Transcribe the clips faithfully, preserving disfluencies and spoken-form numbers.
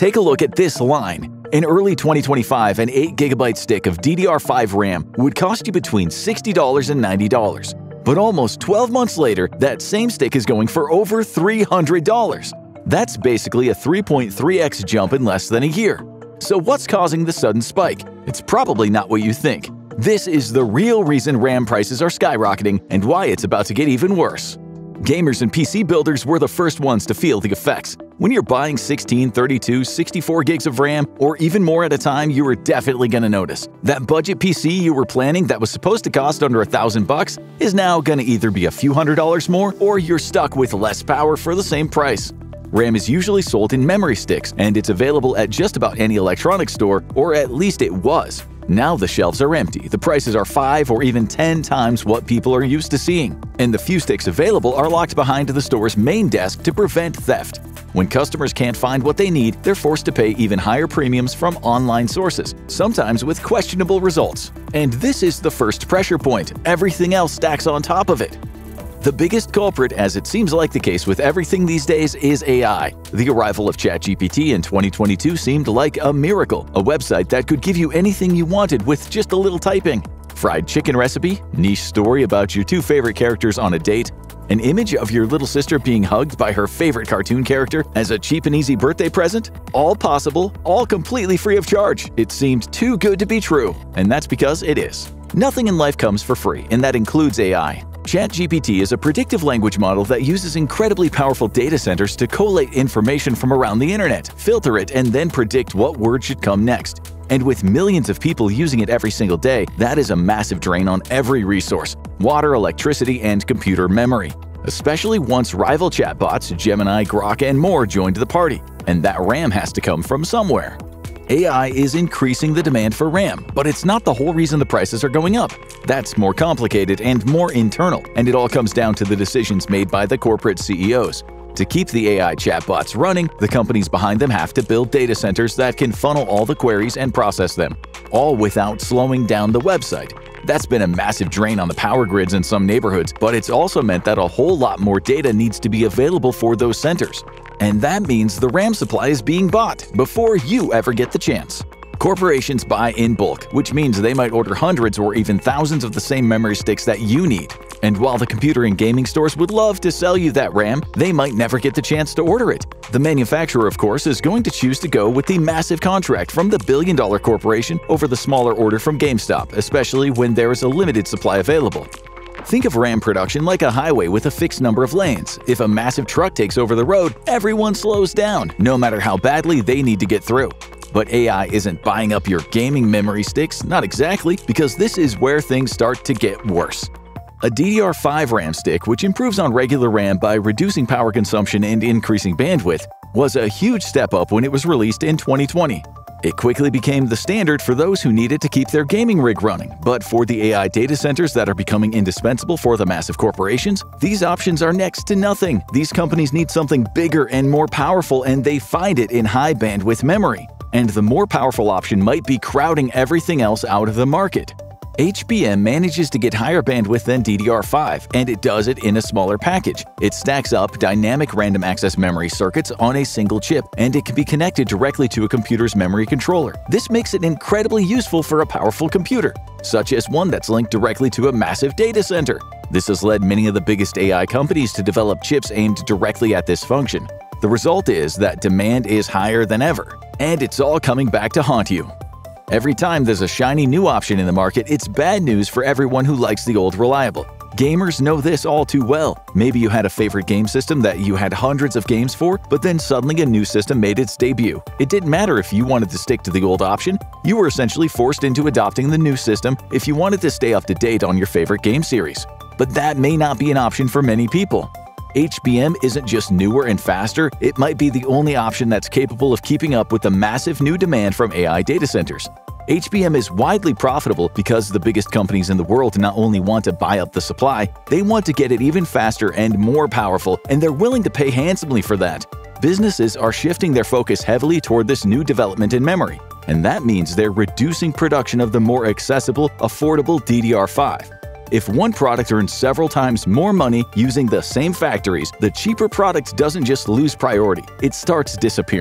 Take a look at this line. In early twenty twenty-five, an eight gigabyte stick of D D R five RAM would cost you between sixty dollars and ninety dollars. But almost twelve months later, that same stick is going for over three hundred dollars. That's basically a three point three x jump in less than a year. So what's causing the sudden spike? It's probably not what you think. This is the real reason RAM prices are skyrocketing and why it's about to get even worse. Gamers and P C builders were the first ones to feel the effects. When you're buying sixteen, thirty-two, sixty-four gigs of RAM, or even more at a time, you are definitely going to notice. That budget P C you were planning that was supposed to cost under a thousand bucks is now going to either be a few hundred dollars more, or you're stuck with less power for the same price. RAM is usually sold in memory sticks, and it's available at just about any electronics store, or at least it was. Now the shelves are empty, the prices are five or even ten times what people are used to seeing, and the few sticks available are locked behind the store's main desk to prevent theft. When customers can't find what they need, they're forced to pay even higher premiums from online sources, sometimes with questionable results. And this is the first pressure point. Everything else stacks on top of it. The biggest culprit, as it seems like the case with everything these days, is A I. The arrival of ChatGPT in twenty twenty-two seemed like a miracle, a website that could give you anything you wanted with just a little typing. Fried chicken recipe, niche story about your two favorite characters on a date, an image of your little sister being hugged by her favorite cartoon character as a cheap and easy birthday present? All possible, all completely free of charge. It seemed too good to be true, and that's because it is. Nothing in life comes for free, and that includes A I. ChatGPT is a predictive language model that uses incredibly powerful data centers to collate information from around the internet, filter it, and then predict what word should come next. And with millions of people using it every single day, that is a massive drain on every resource – water, electricity, and computer memory. Especially once rival chatbots, Gemini, Grok, and more joined the party. And that RAM has to come from somewhere. A I is increasing the demand for RAM, but it's not the whole reason the prices are going up. That's more complicated and more internal, and it all comes down to the decisions made by the corporate C E Os. To keep the A I chatbots running, the companies behind them have to build data centers that can funnel all the queries and process them, all without slowing down the website. That's been a massive drain on the power grids in some neighborhoods, but it's also meant that a whole lot more data needs to be available for those centers. And that means the RAM supply is being bought before you ever get the chance. Corporations buy in bulk, which means they might order hundreds or even thousands of the same memory sticks that you need. And while the computer and gaming stores would love to sell you that RAM, they might never get the chance to order it. The manufacturer, of course, is going to choose to go with the massive contract from the billion-dollar corporation over the smaller order from GameStop, especially when there is a limited supply available. Think of RAM production like a highway with a fixed number of lanes. If a massive truck takes over the road, everyone slows down, no matter how badly they need to get through. But A I isn't buying up your gaming memory sticks, not exactly, because this is where things start to get worse. A D D R five RAM stick, which improves on regular RAM by reducing power consumption and increasing bandwidth, was a huge step up when it was released in twenty twenty. It quickly became the standard for those who needed to keep their gaming rig running, but for the A I data centers that are becoming indispensable for the massive corporations, these options are next to nothing. These companies need something bigger and more powerful, and they find it in high bandwidth memory. And the more powerful option might be crowding everything else out of the market. H B M manages to get higher bandwidth than D D R five, and it does it in a smaller package. It stacks up dynamic random access memory circuits on a single chip, and it can be connected directly to a computer's memory controller. This makes it incredibly useful for a powerful computer, such as one that's linked directly to a massive data center. This has led many of the biggest A I companies to develop chips aimed directly at this function. The result is that demand is higher than ever, and it's all coming back to haunt you. Every time there's a shiny new option in the market, it's bad news for everyone who likes the old reliable. Gamers know this all too well. Maybe you had a favorite game system that you had hundreds of games for, but then suddenly a new system made its debut. It didn't matter if you wanted to stick to the old option, you were essentially forced into adopting the new system if you wanted to stay up to date on your favorite game series. But that may not be an option for many people. H B M isn't just newer and faster, it might be the only option that's capable of keeping up with the massive new demand from A I data centers. H B M is widely profitable because the biggest companies in the world not only want to buy up the supply, they want to get it even faster and more powerful, and they're willing to pay handsomely for that. Businesses are shifting their focus heavily toward this new development in memory, and that means they're reducing production of the more accessible, affordable D D R five. If one product earns several times more money using the same factories, the cheaper product doesn't just lose priority, it starts disappearing.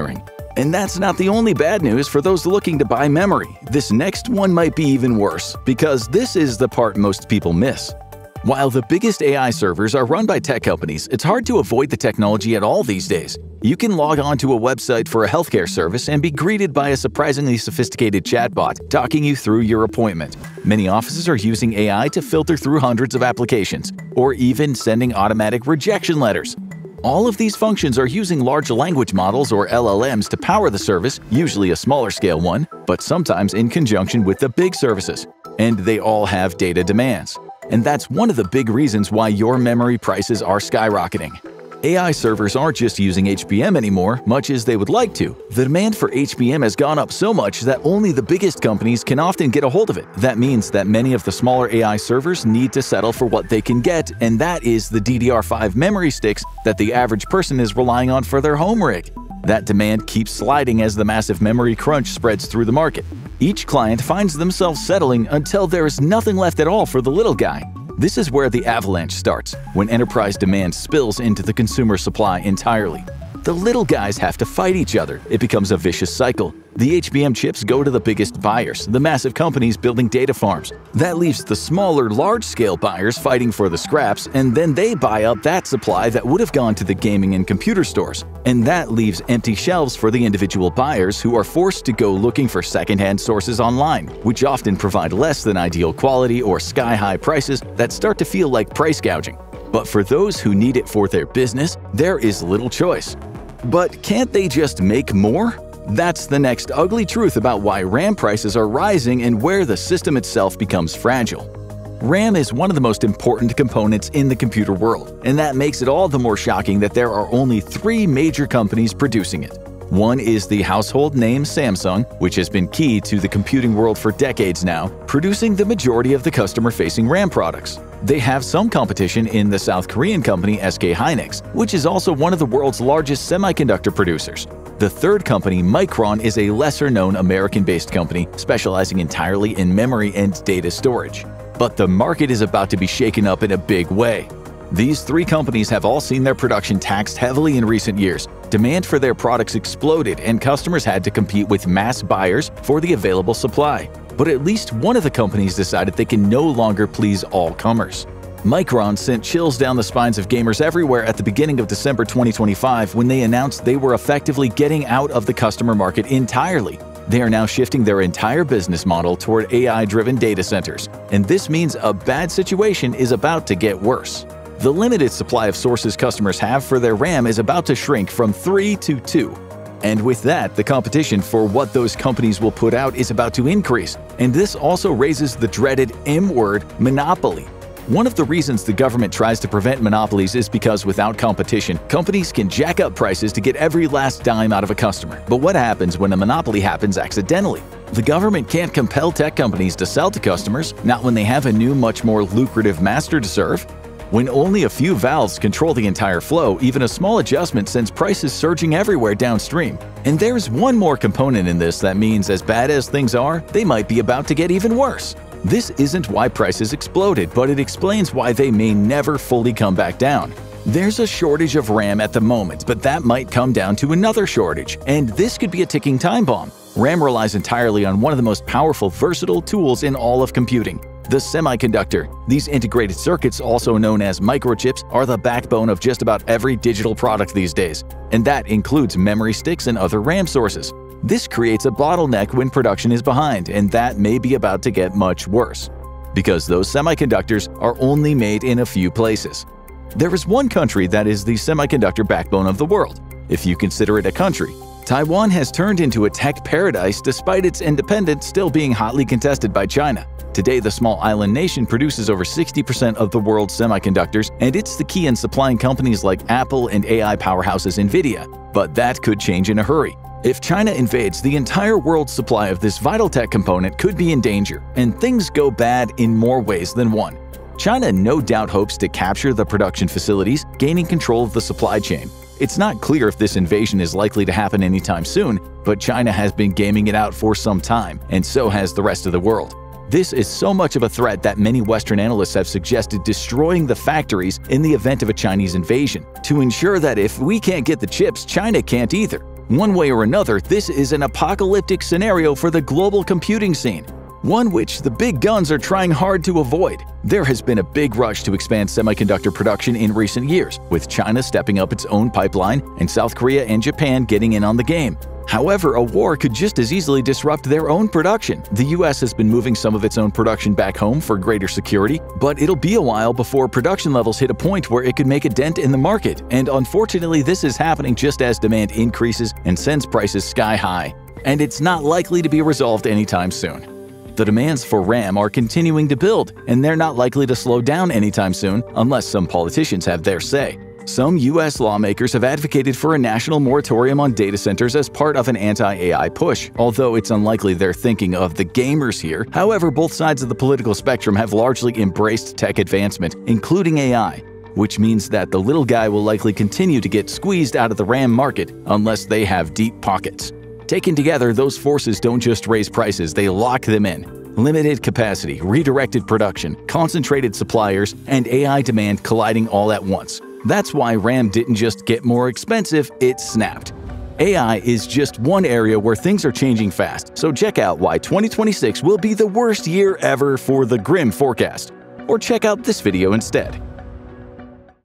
And that's not the only bad news for those looking to buy memory. This next one might be even worse, because this is the part most people miss. While the biggest A I servers are run by tech companies, it's hard to avoid the technology at all these days. You can log on to a website for a healthcare service and be greeted by a surprisingly sophisticated chatbot talking you through your appointment. Many offices are using A I to filter through hundreds of applications, or even sending automatic rejection letters. All of these functions are using large language models or L L Ms to power the service, usually a smaller scale one, but sometimes in conjunction with the big services. And they all have data demands. And that's one of the big reasons why your memory prices are skyrocketing. A I servers aren't just using H B M anymore, much as they would like to. The demand for H B M has gone up so much that only the biggest companies can often get a hold of it. That means that many of the smaller A I servers need to settle for what they can get, and that is the D D R five memory sticks that the average person is relying on for their home rig. That demand keeps sliding as the massive memory crunch spreads through the market. Each client finds themselves settling until there is nothing left at all for the little guy. This is where the avalanche starts, when enterprise demand spills into the consumer supply entirely. The little guys have to fight each other. It becomes a vicious cycle. The H B M chips go to the biggest buyers, the massive companies building data farms. That leaves the smaller, large-scale buyers fighting for the scraps, and then they buy up that supply that would have gone to the gaming and computer stores. And that leaves empty shelves for the individual buyers who are forced to go looking for secondhand sources online, which often provide less than ideal quality or sky-high prices that start to feel like price gouging. But for those who need it for their business, there is little choice. But can't they just make more? That's the next ugly truth about why RAM prices are rising and where the system itself becomes fragile. RAM is one of the most important components in the computer world, and that makes it all the more shocking that there are only three major companies producing it. One is the household name Samsung, which has been key to the computing world for decades now, producing the majority of the customer-facing RAM products. They have some competition in the South Korean company S K Hynix, which is also one of the world's largest semiconductor producers. The third company, Micron, is a lesser-known American-based company specializing entirely in memory and data storage. But the market is about to be shaken up in a big way. These three companies have all seen their production taxed heavily in recent years. Demand for their products exploded, and customers had to compete with mass buyers for the available supply. But at least one of the companies decided they can no longer please all comers. Micron sent chills down the spines of gamers everywhere at the beginning of December twenty twenty-five when they announced they were effectively getting out of the customer market entirely. They are now shifting their entire business model toward A I-driven data centers, and this means a bad situation is about to get worse. The limited supply of sources customers have for their RAM is about to shrink from three to two. And with that, the competition for what those companies will put out is about to increase, and this also raises the dreaded M word, monopoly. One of the reasons the government tries to prevent monopolies is because without competition, companies can jack up prices to get every last dime out of a customer. But what happens when a monopoly happens accidentally? The government can't compel tech companies to sell to customers, not when they have a new, much more lucrative master to serve. When only a few valves control the entire flow, even a small adjustment sends prices surging everywhere downstream. And there's one more component in this that means as bad as things are, they might be about to get even worse. This isn't why prices exploded, but it explains why they may never fully come back down. There's a shortage of RAM at the moment, but that might come down to another shortage, and this could be a ticking time bomb. RAM relies entirely on one of the most powerful, versatile tools in all of computing, the semiconductor. These integrated circuits, also known as microchips, are the backbone of just about every digital product these days, and that includes memory sticks and other RAM sources. This creates a bottleneck when production is behind, and that may be about to get much worse, because those semiconductors are only made in a few places. There is one country that is the semiconductor backbone of the world, if you consider it a country. Taiwan has turned into a tech paradise despite its independence still being hotly contested by China. Today, the small island nation produces over sixty percent of the world's semiconductors, and it's the key in supplying companies like Apple and A I powerhouses Nvidia. But that could change in a hurry. If China invades, the entire world's supply of this vital tech component could be in danger, and things go bad in more ways than one. China no doubt hopes to capture the production facilities, gaining control of the supply chain. It's not clear if this invasion is likely to happen anytime soon, but China has been gaming it out for some time, and so has the rest of the world. This is so much of a threat that many Western analysts have suggested destroying the factories in the event of a Chinese invasion, to ensure that if we can't get the chips, China can't either. One way or another, this is an apocalyptic scenario for the global computing scene, one which the big guns are trying hard to avoid. There has been a big rush to expand semiconductor production in recent years, with China stepping up its own pipeline and South Korea and Japan getting in on the game. However, a war could just as easily disrupt their own production. The U S has been moving some of its own production back home for greater security, but it'll be a while before production levels hit a point where it could make a dent in the market, and unfortunately this is happening just as demand increases and sends prices sky high. And it's not likely to be resolved anytime soon. The demands for RAM are continuing to build, and they're not likely to slow down anytime soon unless some politicians have their say. Some U S lawmakers have advocated for a national moratorium on data centers as part of an anti-A I push, although it's unlikely they're thinking of the gamers here. However, both sides of the political spectrum have largely embraced tech advancement, including A I, which means that the little guy will likely continue to get squeezed out of the RAM market unless they have deep pockets. Taken together, those forces don't just raise prices, they lock them in. Limited capacity, redirected production, concentrated suppliers, and A I demand colliding all at once. That's why RAM didn't just get more expensive, it snapped. A I is just one area where things are changing fast, so check out why twenty twenty-six will be the worst year ever for the grim forecast. Or check out this video instead.